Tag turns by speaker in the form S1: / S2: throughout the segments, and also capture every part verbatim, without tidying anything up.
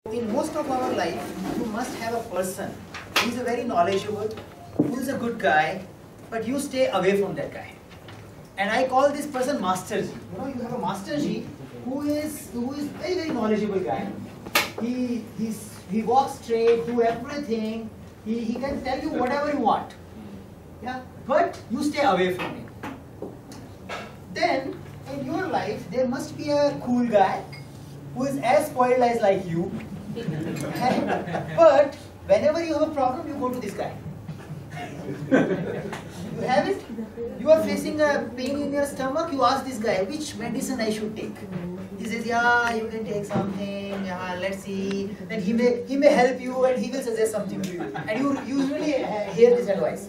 S1: In most of our life, you must have a person who is a very knowledgeable, who is a good guy, but you stay away from that guy. And I call this person Master G. You know, you have a Master G who is who is very very knowledgeable guy. He he's he walks straight, do everything. He he can tell you whatever you want. Yeah, but you stay away from him. Then in your life there must be a cool guy who is as spoiled as like you. But whenever you have a problem, you go to this guy. You have it? You are facing a pain in your stomach, you ask this guy, which medicine I should take? He says, yeah, you can take something, yeah, let's see. Then he may, he may help you and he will suggest something to you. And you usually uh, hear this advice.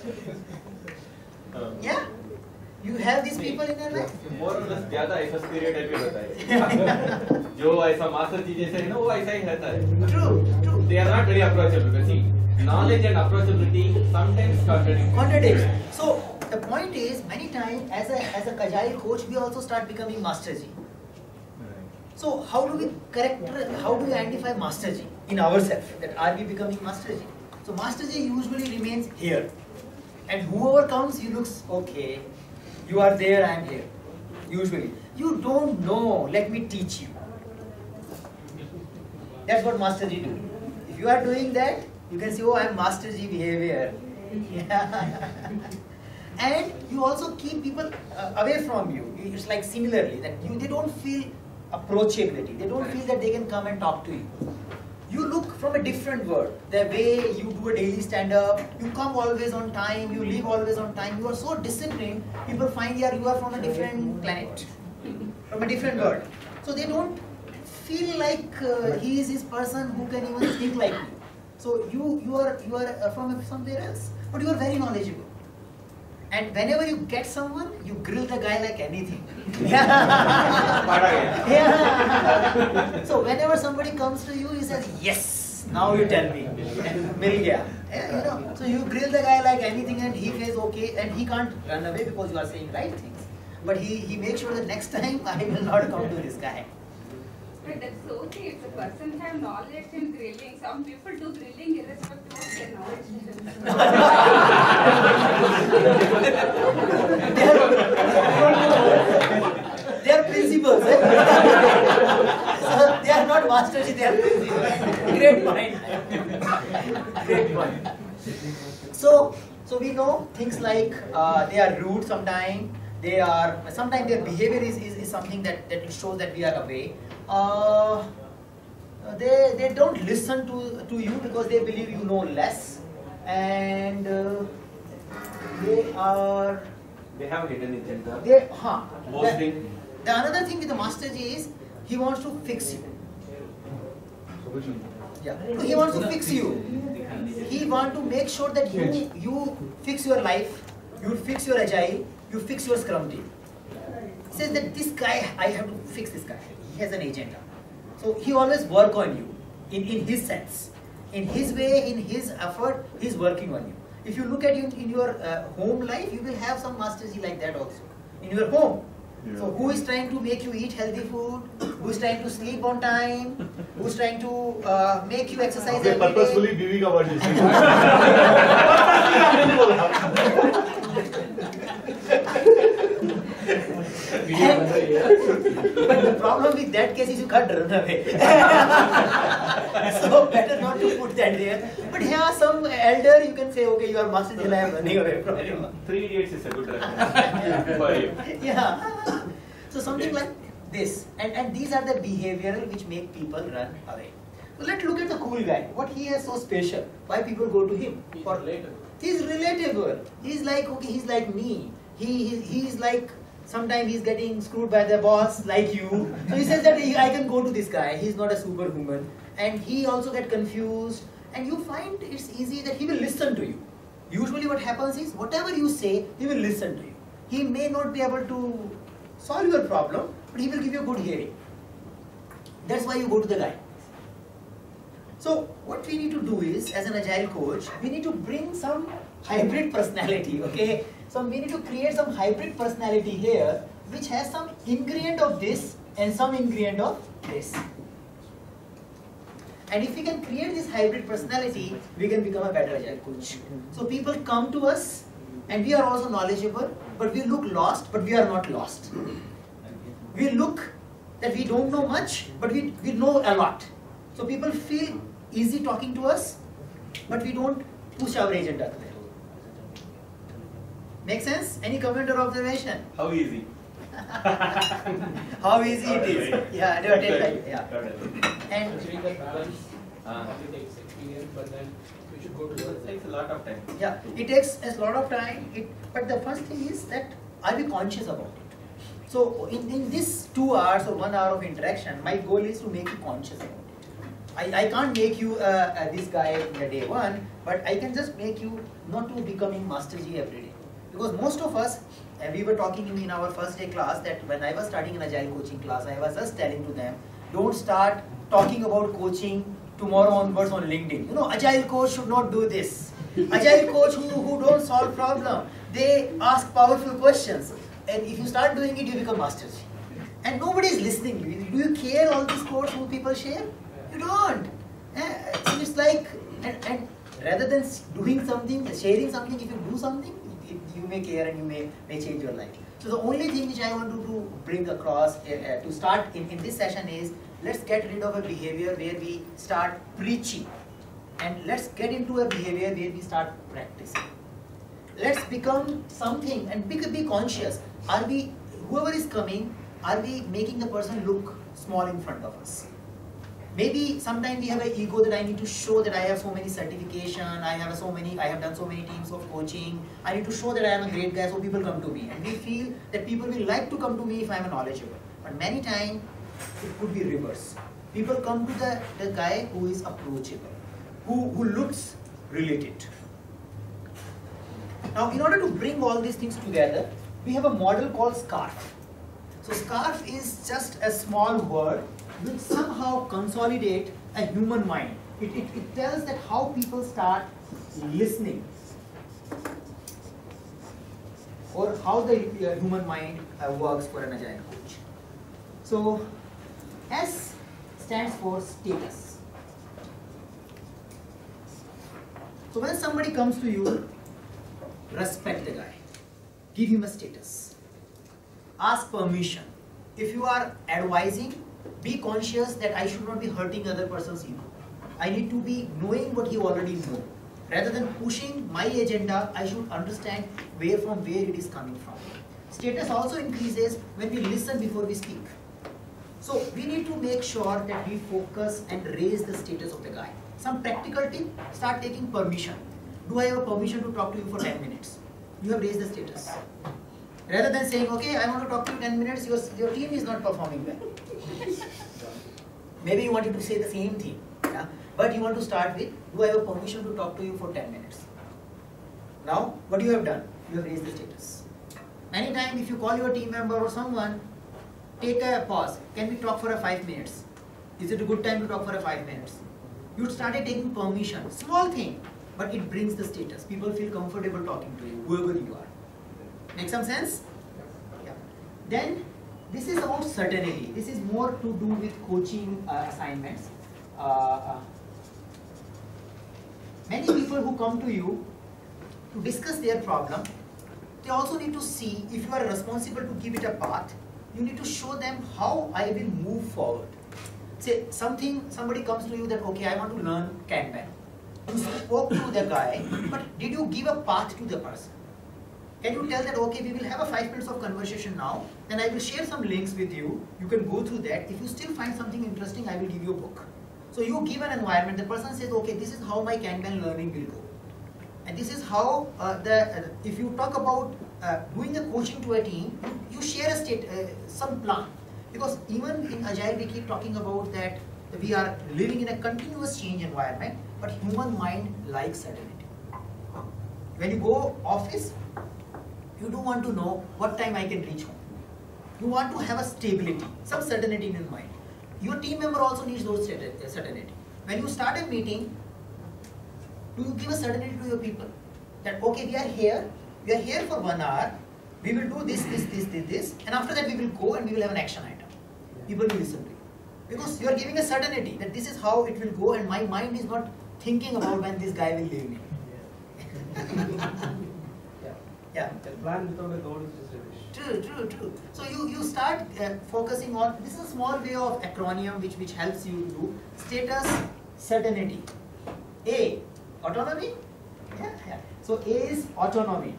S1: Yeah? You have these people in your life?
S2: More or less ज़्यादा ऐसा stereotype होता है जो ऐसा master जी जैसे है ना वो ऐसा ही रहता है.
S1: True, true.
S2: They are not very approachable because see, knowledge and approachability sometimes contradict.
S1: Contradict. So the point is, many times as a as a Agile coach, we also start becoming Master G. So how do we correct? How do we identify Master G in ourselves? That are we becoming Master G? So Master G usually remains here, and whoever comes, he looks okay. You are there, I am here. Usually. You don't know, let me teach you. That's what Master G do. If you are doing that, you can say, oh, I am Master G behavior. And you also keep people uh, away from you. It's like similarly, that you, they don't feel approachability. They don't feel that they can come and talk to you. You look from a different world. The way you do a daily stand-up, you come always on time, you leave always on time, you are so disciplined, people find you are from a different planet, from a different world. So they don't feel like uh, he is this person who can even think like me. So you, you are, you are uh, from somewhere else, but you are very knowledgeable. And whenever you get someone, you grill the guy like anything. Yeah. So whenever somebody comes to you, he says, yes, now you tell me. Mil gaya. Yeah, you know. So you grill the guy like anything and he says okay, and he can't run away because you are saying right things. But he, he makes sure that next time I will not come to this guy.
S3: But that's okay. If the person have knowledge in grilling, some people do grilling irrespective of their knowledge.
S1: They are principals. Eh? So they are not masters, they are principals. Great point. Great point. So, so we know things like uh, they are rude sometimes. They are sometimes their behavior is, is, is something that, that shows that we are away. Uh, they they don't listen to to you because they believe you know less, and uh, they are
S2: They have hidden agenda.
S1: they huh.
S2: Boasting.
S1: The, the another thing with the Master G is he wants to fix you. Yeah, he wants to fix you. He wants to make sure that you you fix your life, you fix your Agile, you fix your Scrum team. He says that this guy, I have to fix this guy. He has an agenda. So he always work on you in, in his sense. In his way, in his effort, he's working on you. If you look at you in your uh, home life, you will have some Master G like that also. In your home. Yeah. So who is trying to make you eat healthy food? Who is trying to sleep on time? Who is trying to uh, make you exercise
S4: okay,
S1: every day?
S4: Purposefully giving a word.
S1: But the problem with that case is you can't run away. So better not to put that there. But here some elder you can say, okay, you are Master G, I am running away from you.
S2: Three Idiots is a good reference for you.
S1: Yeah. So something like this. And, and these are the behavioral which make people run away. So let's look at the cool guy. What he has so special? Why people go to him?
S2: He's
S1: For
S2: relatable.
S1: He's relatable. He's like, okay, he's like me. He, he he's like, sometimes he's getting screwed by the boss like you. So he says that he, I can go to this guy. He's not a superhuman. And he also get confused. And you find it's easy that he will listen to you. Usually what happens is, whatever you say, he will listen to you. He may not be able to solve your problem, but he will give you a good hearing. That's why you go to the guy. So what we need to do is, as an Agile coach, we need to bring some hybrid personality, okay? So we need to create some hybrid personality here, which has some ingredient of this and some ingredient of this. And if we can create this hybrid personality, we can become a better agile coach. So people come to us, and we are also knowledgeable, but we look lost, but we are not lost. We look that we don't know much, but we, we know a lot. So people feel easy talking to us, but we don't push our agenda to them. Make sense? Any comment or observation?
S2: How easy?
S1: How easy it is. Yeah, do it like yeah. And
S4: Actually, the balance
S2: Uh,
S4: it takes experience, but then we should go
S2: it
S4: towards it.
S2: takes a lot of time.
S1: yeah, it takes a lot of time. It, but the first thing is that are we conscious about it? So in, in this two hours or one hour of interaction, my goal is to make you conscious about it. I, I can't make you uh, uh, this guy in the day one, but I can just make you not to becoming Master G every day. Because most of us, and we were talking in our first day class that when I was starting an Agile coaching class, I was just telling to them, don't start talking about coaching tomorrow onwards on LinkedIn. You know, Agile coach should not do this. Agile coach who, who don't solve problem, they ask powerful questions. And if you start doing it, you become Master G. And nobody is listening. Do you care all these quotes who people share? You don't. Eh, so it's like, and, and rather than doing something, sharing something, if you do something, you may care and you may, may change your life. So the only thing which I want to, to bring across uh, uh, to start in, in this session is, let's get rid of a behavior where we start preaching, and let's get into a behavior where we start practicing. Let's become something and be, be conscious. Are we, whoever is coming, are we making the person look small in front of us? Maybe sometimes we have an ego that I need to show that I have so many certification, I have so many, I have done so many teams of coaching. I need to show that I am a great guy, so people come to me. And we feel that people will like to come to me if I am knowledgeable. But many times it could be reverse. People come to the, the guy who is approachable, who, who looks related. Now, in order to bring all these things together, we have a model called SCARF. So SCARF is just a small word which somehow consolidate a human mind. It, it, it tells that how people start listening, or how the uh, human mind uh, works for an agile coach. So S stands for status. So when somebody comes to you, respect the guy, give him a status, ask permission. If you are advising, be conscious that I should not be hurting other person's ego. I need to be knowing what he already knows. Rather than pushing my agenda, I should understand where from where it is coming from. Status also increases when we listen before we speak. So we need to make sure that we focus and raise the status of the guy. Some practical tip, start taking permission. Do I have a permission to talk to you for ten minutes? You have raised the status. Rather than saying, okay, I want to talk to you ten minutes, your, your team is not performing well. Maybe you wanted to say the same thing, yeah? But you want to start with, do I have a permission to talk to you for ten minutes? Now, what you have done? You have raised the status. Many times, if you call your team member or someone, take a pause. Can we talk for a five minutes? Is it a good time to talk for a five minutes? You started taking permission. Small thing, but it brings the status. People feel comfortable talking to you, whoever you are. Make some sense? Yeah. Then, this is about certainty. This is more to do with coaching uh, assignments. Uh, uh, many people who come to you to discuss their problem, they also need to see if you are responsible to give it a path. You need to show them how I will move forward. Say something, somebody comes to you that, okay, I want to learn Kanban. You spoke to the guy, but did you give a path to the person? Can you tell that, okay, we will have a five minutes of conversation now, and I will share some links with you. You can go through that. If you still find something interesting, I will give you a book. So you give an environment, the person says, okay, this is how my Kanban learning will go. And this is how, uh, the uh, if you talk about uh, doing a coaching to a team, you, you share a state, uh, some plan. Because even in Agile, we keep talking about that we are living in a continuous change environment, but human mind likes certainty. When you go office, you do want to know what time I can reach home. You want to have a stability, some certainty in your mind. Your team member also needs those certainty. When you start a meeting, do you give a certainty to your people? That, okay, we are here, we are here for one hour, we will do this, this, this, this, this, and after that we will go and we will have an action item. People will listen to you. Because you are giving a certainty that this is how it will go, and my mind is not thinking about when this guy will leave me.
S4: Yeah.
S1: Yeah.
S4: The plan without a goal is just a wish.
S1: True, true, true. So you, you start uh, focusing on, this is a small way of acronym which, which helps you to do status, certainty. A, autonomy. Yeah, yeah. So A is autonomy.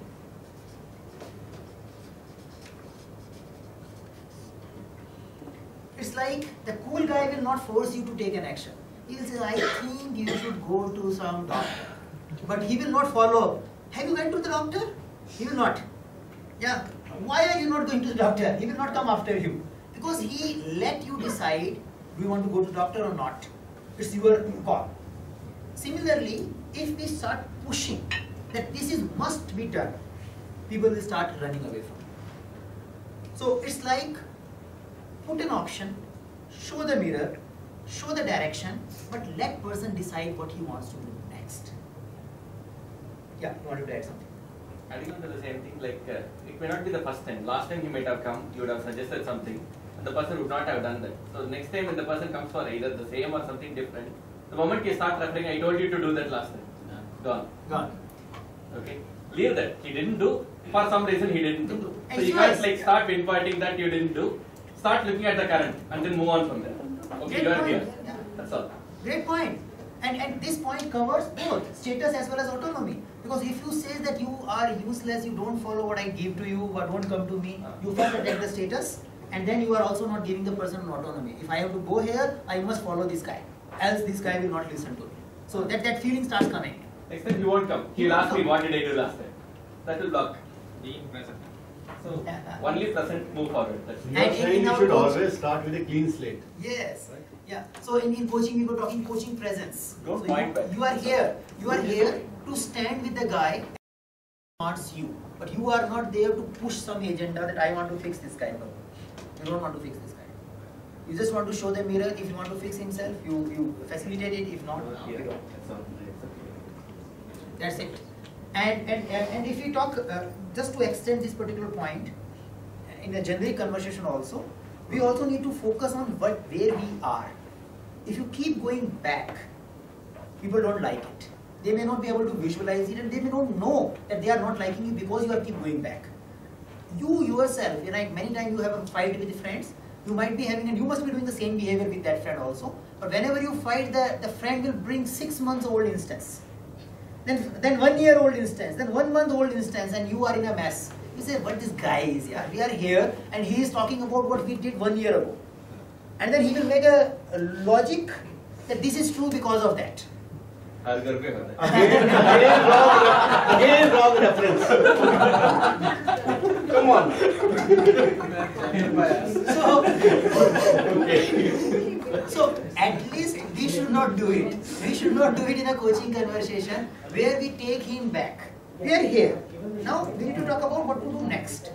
S1: It's like the cool guy will not force you to take an action. He will say, I think you should go to some doctor. But he will not follow up. Have you went to the doctor? He will not. Yeah. Why are you not going to the doctor? He will not come after you. Because he let you decide, do you want to go to the doctor or not? It's your call. Similarly, if we start pushing that this is must be done, people will start running away from it. So it's like, put an option, show the mirror, show the direction, but let person decide what he wants to do next. Yeah, you wanted to add something?
S2: Adding on to the same thing, like uh, it may not be the first time. Last time he might have come, you would have suggested something, and the person would not have done that. So next time when the person comes for either the same or something different, the moment you start referring, I told you to do that last time. Gone.
S1: Gone.
S2: Okay. Leave that. He didn't do. For some reason he didn't do.
S1: Didn't do.
S2: So
S1: And
S2: you
S1: yes.
S2: can't like start pinpointing that you didn't do. Start looking at the current and then move on from there. Okay,
S1: Great
S2: you are
S1: point.
S2: here.
S1: Yeah.
S2: That's all.
S1: Great point. And, and this point covers both status as well as autonomy. Because if you say that you are useless, you don't follow what I give to you, or don't come to me, you first attack the status, and then you are also not giving the person an autonomy. If I have to go here, I must follow this guy, else this guy will not listen to me. So that, that feeling starts coming.
S2: Next time he won't come. He'll ask me what did I do last time. That will block.
S5: Being present.
S2: So only present, move forward. That's
S6: You
S2: it.
S6: are
S1: And in-
S6: saying
S1: in
S6: you
S1: our
S6: should
S1: coach-
S6: always start with a clean slate.
S1: Yes. Yeah. So in, in coaching, we were talking coaching presence.
S2: Don't
S1: so
S2: point
S1: you,
S2: back.
S1: you are here. You are here to stand with the guy who wants you. But you are not there to push some agenda that I want to fix this guy. No. You don't want to fix this guy. You just want to show the mirror. If you want to fix himself, you, you facilitate it. If not, you
S2: Here.
S1: don't.
S2: That's all.
S1: That's it. And, and, and, and if we talk, uh, just to extend this particular point, in a generic conversation also, we also need to focus on what, where we are. If you keep going back, people don't like it. They may not be able to visualize it, and they may not know that they are not liking it because you are keep going back. You yourself, you know, many times you have a fight with friends, you might be having, and you must be doing the same behavior with that friend also. But whenever you fight, the, the friend will bring six months old instance. Then, then one year old instance, then one month old instance, and you are in a mess. You say, what this guy is, yeah? We are here, and he is talking about what we did one year ago. And then he will make a, a logic that this is true because of that.
S2: हर घर पे होता है.
S6: Again, again wrong, again wrong reference. Come on.
S1: So, so at least we should not do it. We should not do it in a coaching conversation where we take him back. We are here. Now we need to talk about what to do next.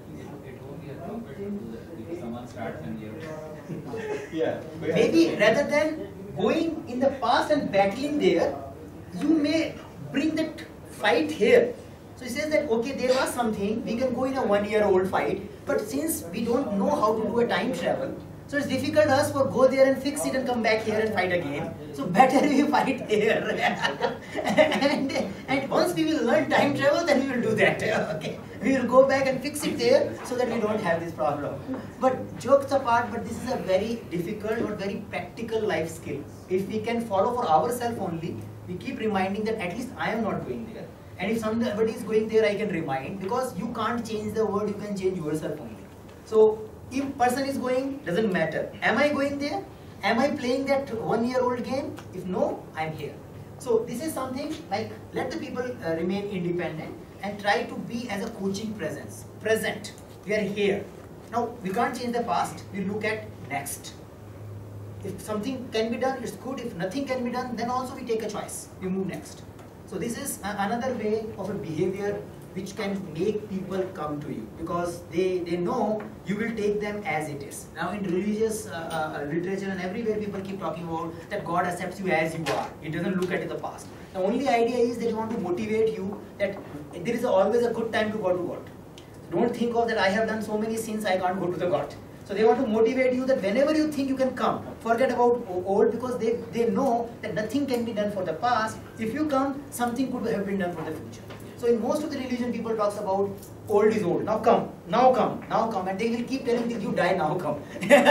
S5: Someone starts and you.
S2: Yeah.
S1: Maybe rather than going in the past and battling there, you may bring that fight here. So he says that, okay, there was something, we can go in a one-year-old fight, but since we don't know how to do a time travel, so it's difficult us for go there and fix it and come back here and fight again. So better we fight there. and, and once we will learn time travel, then we will do that. Okay, we will go back and fix it there so that we don't have this problem. But jokes apart, but this is a very difficult but very practical life skill. If we can follow for ourselves only, we keep reminding that at least I am not going there. And if somebody is going there, I can remind, because you can't change the world, you can change yourself only. So if person is going, doesn't matter. Am I going there? Am I playing that one-year-old game? If no, I'm here. So this is something like, let the people uh, remain independent and try to be as a coaching presence. Present. We are here. Now, we can't change the past. We look at next. If something can be done, it's good. If nothing can be done, then also we take a choice. We move next. So this is a, another way of a behavior which can make people come to you, because they, they know you will take them as it is. Now in religious uh, uh, literature and everywhere, people keep talking about that God accepts you as you are. He doesn't look at the past. The only idea is that they want to motivate you that there is always a good time to go to God. Don't think of that I have done so many sins, I can't go to the God. So they want to motivate you that whenever you think you can come, forget about old, because they, they know that nothing can be done for the past. If you come, something could have been done for the future. So in most of the religion, people talks about old is old. Now come, now come, now come, and they will keep telling you, you die, now come.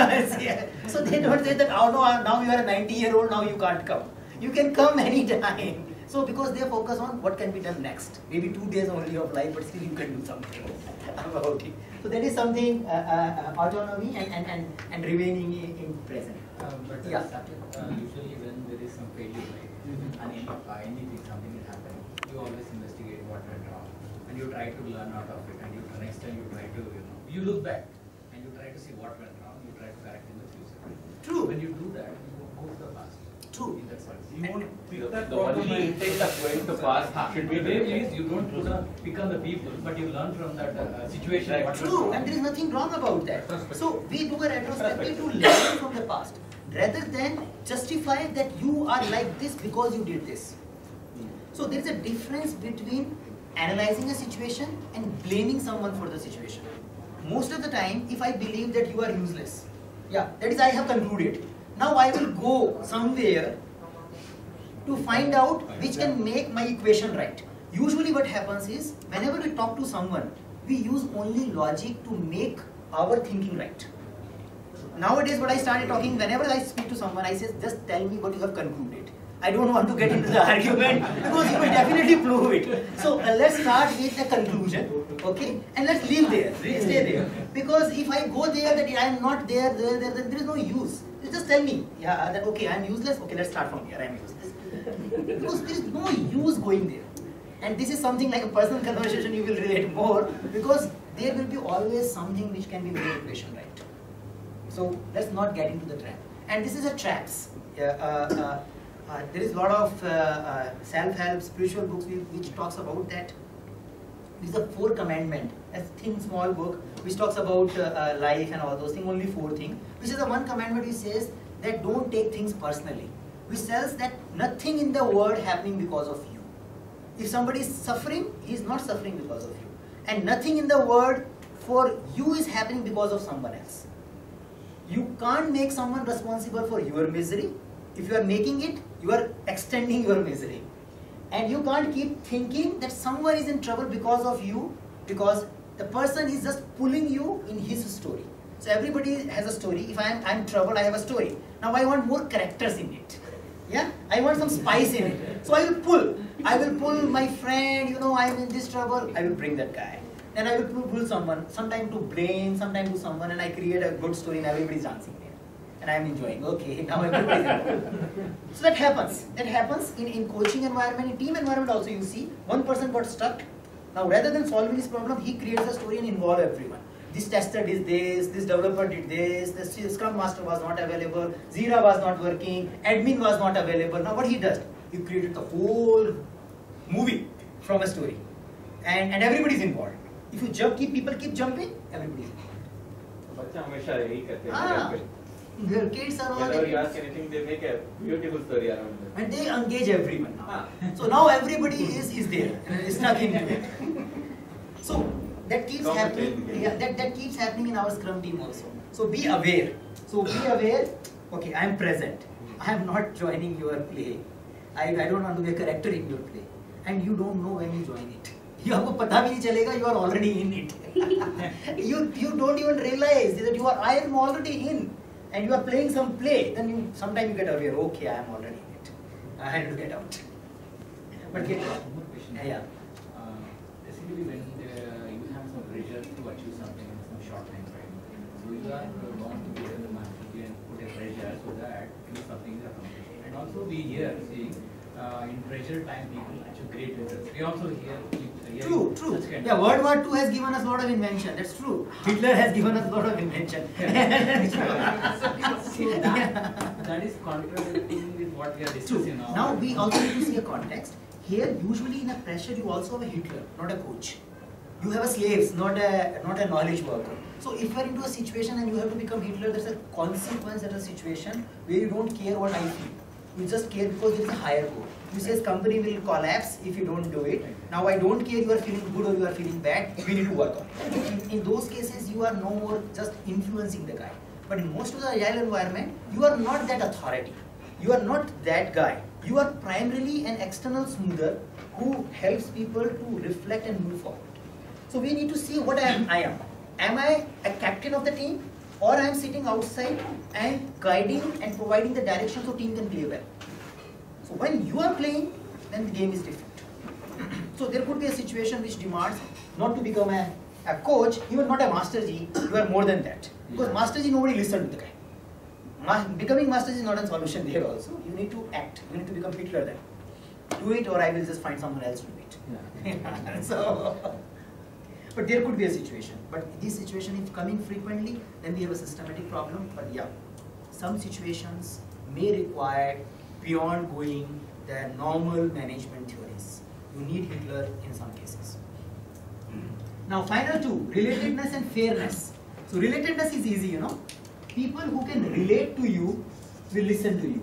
S1: So they don't say that, oh no, now you are a ninety year old, now you can't come. You can come anytime. So because they focus on what can be done next. Maybe two days only of life, but still you can do something about it. So that is something, uh, uh, autonomy and, and, and, and remaining in, in present.
S5: Uh, but uh,
S1: Yeah.
S5: uh, usually when there is some failure, right,
S1: Mhm.
S5: and any, uh, anything, something is happening, you always investigate what went wrong, and you try to learn out of it, and you next time you try to, you know, you look back, and you try to see what went wrong, you try to correct in the future.
S1: True.
S5: When you do that, you go to the past.
S1: True.
S5: In that sense.
S4: You won't pick
S2: The,
S4: that
S2: the
S4: problem
S2: only
S4: and-
S2: intent of going to past should be
S5: The way is you don't put a, pick on the people, but you learn from that uh, situation.
S2: Right.
S5: what went
S1: True,
S5: wrong.
S1: and there is nothing wrong about that. So we do a retrospective to learn from the past, rather than justify that you are like this because you did this. So there is a difference between analyzing a situation and blaming someone for the situation. Most of the time, if I believe that you are useless, yeah, that is I have concluded. Now I will go somewhere to find out which can make my equation right. Usually what happens is, whenever we talk to someone, we use only logic to make our thinking right. Nowadays what I started talking, whenever I speak to someone, I say, just tell me what you have concluded. I don't want to get into the argument because you will definitely prove it. So uh, let's start with the conclusion, okay? And let's leave there, stay there. Because if I go there that I am not there, there, there, then there is no use. You just tell me, yeah, that okay, I am useless. Okay, let's start from here. I am useless. Because there is no use going there. And this is something like a personal conversation you will relate more, because there will be always something which can be made equation right. So let's not get into the trap. And this is a traps. Uh, uh, uh, there is a lot of uh, uh, self-help spiritual books which, which talks about that. This is a four commandment, a thin small book which talks about uh, uh, life and all those things, only four things. Which is the one commandment which says that don't take things personally. Which says that nothing in the world happening because of you. If somebody is suffering, he is not suffering because of you. And nothing in the world for you is happening because of someone else. You can't make someone responsible for your misery. If you are making it, you are extending your misery. And you can't keep thinking that someone is in trouble because of you, because the person is just pulling you in his story. So everybody has a story. If I am I'm troubled, I have a story. Now I want more characters in it. Yeah, I want some spice in it. So I will pull. I will pull my friend, you know, I am in this trouble. I will bring that guy. Then I will pull, pull someone, sometime to blame, sometime to someone, and I create a good story and everybody is dancing there. And I am enjoying. Okay, now everybody is involved. So that happens. That happens in, in coaching environment, in team environment also you see, one person got stuck. Now rather than solving this problem, he creates a story and involve everyone. This tester did this, this developer did this, the Scrum Master was not available, Zira was not working, admin was not available. Now what he does? He created the whole movie from a story. And, and everybody is involved. If you jump, keep people keep jumping, everybody is involved.
S2: बच्चा हमेशा यही करते हैं
S1: Ah,
S2: घर पे.
S1: their kids are all
S2: Whenever you
S1: there.
S2: ask anything, they make a beautiful story around it.
S1: And they engage everyone now.
S2: Ah.
S1: So now everybody is, is there, is stuck into it. So that keeps
S2: Common
S1: happening.
S2: thing.
S1: Yeah, that, that keeps happening in our Scrum team also. So be aware. So be aware. Okay, I am present. I am not joining your play. I, I don't want to be a character in your play. And you don't know when you join it. You आपको पता भी नहीं चलेगा. You are already in it. you you don't even realize that you are. I am already in, and you are playing some play. Then you sometimes you get aware. Okay, I am already in it. I have to get out. But get out.
S5: One more question.
S1: Yeah, yeah.
S5: Uh, basically, when uh, you have some pressure to achieve something in some short time frame, so you are uh, want to get in the market and put a pressure so that you know, something is accomplished. And also, we hear, see, uh, in pressure time, people achieve great results. We also hear. hear
S1: True, true.
S5: such kind
S1: Yeah,
S5: of-
S1: World War Two has given us a lot of invention. That's true. Hitler has given us a lot of invention.
S5: So that, that is contradicting with what we are
S1: True.
S5: discussing now.
S1: Now we also need to see a context. Here, usually in a pressure, you also have a Hitler, not a coach. You have a slaves, not a not a knowledge worker. So if you are into a situation and you have to become Hitler, there's a consequence at a situation where you don't care what I feel. You just care because there is a higher goal. You say company will collapse if you don't do it. Now I don't care you are feeling good or you are feeling bad. We need to work on it. In, in those cases, you are no more just influencing the guy. But in most of the agile environment, you are not that authority. You are not that guy. You are primarily an external smoother who helps people to reflect and move forward. So we need to see what I am. I am. Am I a captain of the team, or I am sitting outside and guiding and providing the direction so team can play well? So when you are playing, then the game is different. So there could be a situation which demands not to become a, a coach, even not a Master G, you are more than that. Because Master G, nobody listens to the guy. Ma becoming Master G is not a solution there also. You need to act. You need to become Hitler then. Do it, or I will just find someone else to do it. Yeah. So, but there could be a situation. But this situation, if coming frequently, then we have a systematic problem. But yeah, some situations may require beyond going the normal management theories. You need Hitler in some cases. Now, final two, relatedness and fairness. So, relatedness is easy, you know. People who can relate to you will listen to you.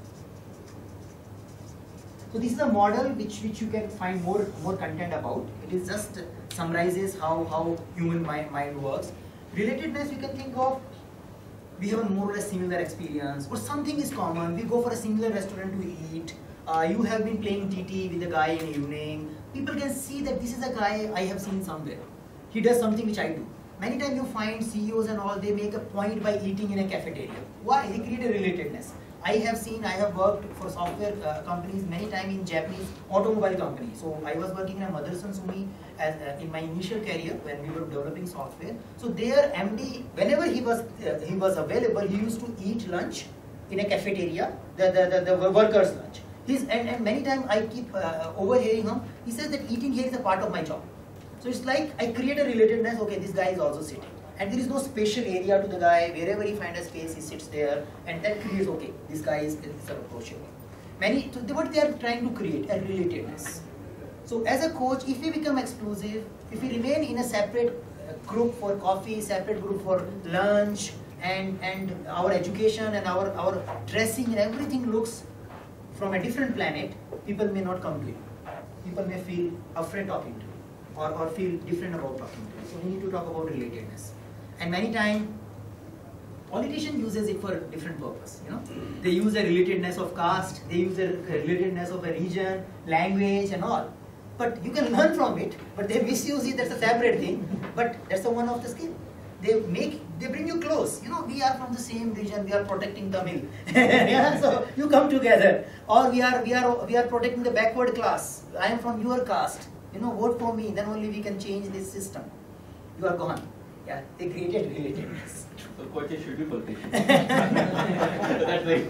S1: So, this is a model which, which you can find more, more content about. It is just summarizes how, how human mind, mind works. Relatedness, you can think of, we have a more or less similar experience, or something is common. We go for a similar restaurant to eat. Uh, you have been playing T T with a guy in the evening. People can see that this is a guy I have seen somewhere. He does something which I do. Many times you find C E Os and all, they make a point by eating in a cafeteria. Why? They create a relatedness. I have seen, I have worked for software uh, companies many times in Japanese automobile companies. So I was working in a Motherson Sumi as, uh, in my initial career when we were developing software. So their M D, whenever he was uh, he was available, he used to eat lunch in a cafeteria, the, the, the, the workers' lunch. He's, and, and many times I keep uh, overhearing him, he says that eating here is a part of my job. So it's like I create a relatedness, okay, this guy is also sitting. And there is no special area to the guy, wherever he finds a space, he sits there, and that creates, okay, this guy is, is approachable. Many, so what they are trying to create, a relatedness. So as a coach, if we become exclusive, if we remain in a separate group for coffee, separate group for lunch, and, and our education and our, our dressing and everything looks from a different planet, people may not come to you. People may feel afraid talking to you, or, or feel different about talking to you. So we need to talk about relatedness. And many times, politician uses it for a different purpose. You know, they use the relatedness of caste, they use the relatedness of a region, language, and all. But you can learn from it. But they misuse it. That's a separate thing. But that's the one of the skill. They make, they bring you close. You know, we are from the same region. We are protecting Tamil. Yeah, so you come together. Or we are, we are, we are protecting the backward class. I am from your caste. You know, vote for me. Then only we can change this system. You are gone. Yeah, they created relatedness.
S2: So coaches should be politicians. That's right.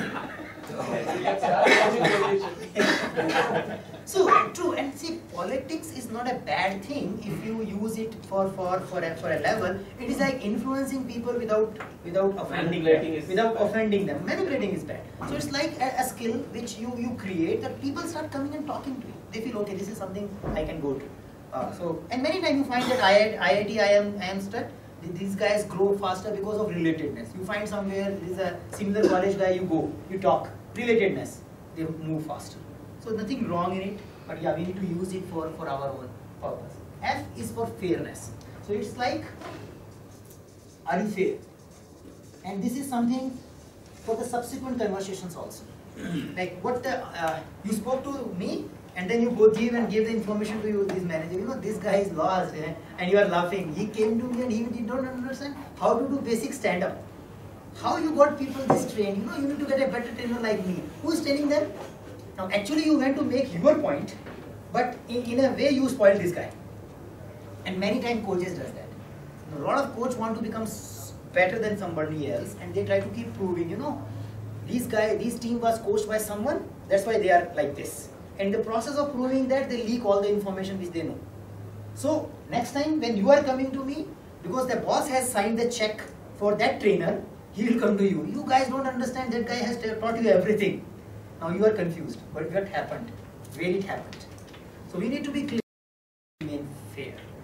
S1: So true, and see, politics is not a bad thing if you use it for for for a, for a level. It is like influencing people without without offending
S2: Manipulating
S1: them,
S2: is
S1: without
S2: bad.
S1: offending them. Manipulating is bad. So it's like a, a skill which you you create that people start coming and talking to you. They feel, okay, this is something I can go to. Uh, so, and many times you find that I I I T, I am, I am stuck. These guys grow faster because of relatedness. You find somewhere, there is a similar college guy, you go, you talk, relatedness, they move faster. So nothing wrong in it, but yeah, we need to use it for, for our own purpose. F is for fairness. So it's like, are you fair? And this is something for the subsequent conversations also. Like what the, uh, you spoke to me, and then you go give and give the information to you, this manager, you know, this guy is lost, eh? And you are laughing. He came to me and he did not understand how to do basic stand-up. How you got people this trained? You know, you need to get a better trainer like me. Who is training them? Now, actually, you went to make your point, but in, in a way, you spoil this guy. And many times coaches does that. A lot of coaches want to become better than somebody else, and they try to keep proving, you know, these guy, this team was coached by someone, that's why they are like this. In the process of proving that, they leak all the information which they know. So, next time when you are coming to me, because the boss has signed the check for that trainer, he will come to you. You guys don't understand, that guy has taught you everything. Now you are confused. But what happened? Where it happened? So we need to be clear, remain fair.